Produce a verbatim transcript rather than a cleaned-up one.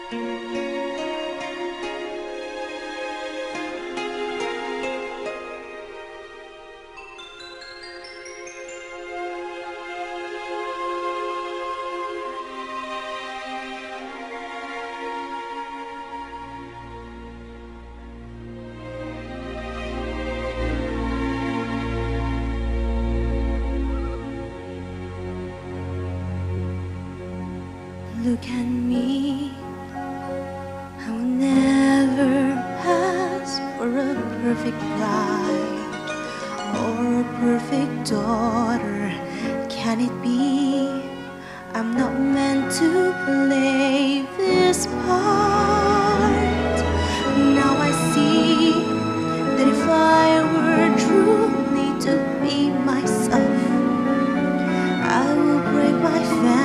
Look at me, I will never ask for a perfect bride or a perfect daughter. Can it be I'm not meant to play this part? Now I see that if I were truly to be myself, I will break my family